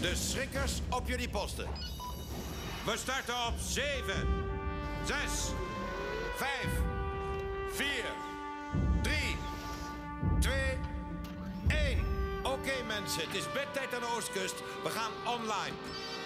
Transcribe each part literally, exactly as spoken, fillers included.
De schrikkers op jullie posten. We starten op zeven, zes, vijf, vier, drie, twee, één. Oké okay, mensen, het is bedtijd aan de Oostkust. We gaan online.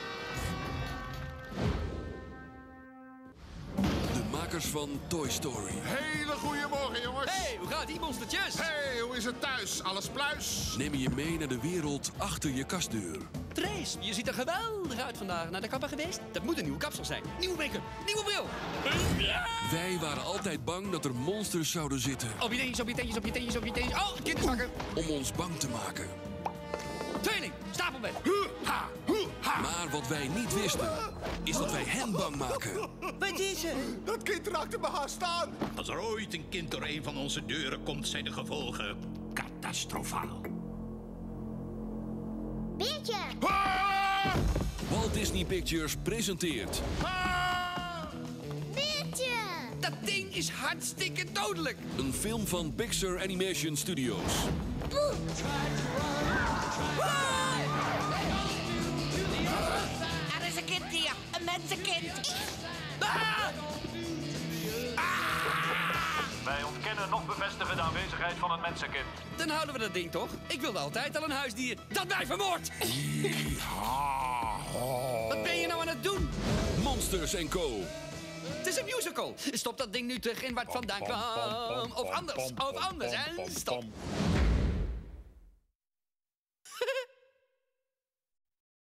De makers van Toy Story. Hele goede morgen, jongens. Hey, hoe gaat die monstertjes? Hey, hoe is het thuis? Alles pluis? Nemen je mee naar de wereld achter je kastdeur. Trace, je ziet er geweldig uit vandaag. Naar de kapper geweest? Dat moet een nieuwe kapsel zijn. Nieuwe make-up, nieuwe bril. Wij waren altijd bang dat er monsters zouden zitten. Op je teentjes, op je teentjes, op je teentjes, op je teentjes. Oh, kinderbakken. Om ons bang te maken. Tweeling, stapelbed. Ha, hu, ha. Maar wat wij niet wisten, is dat wij hen bang maken. Wat is er? Dat kind raakte me haast aan. Als er ooit een kind door een van onze deuren komt, zijn de gevolgen catastrofaal. Beertje! Ah! Walt Disney Pictures presenteert Ah! Beertje! Dat ding is hartstikke dodelijk. een film van Pixar Animation Studios. Er is een kind hier, een mensenkind. Ah! Wij ontkennen nog bevestigen de aanwezigheid van een mensenkind. Dan houden we dat ding toch? Ik wilde altijd al een huisdier dat mij vermoordt. Wat ben je nou aan het doen? Monsters en Co. Het is een musical. Stop dat ding nu terug in waar het vandaan kwam. Of anders, of anders en stop.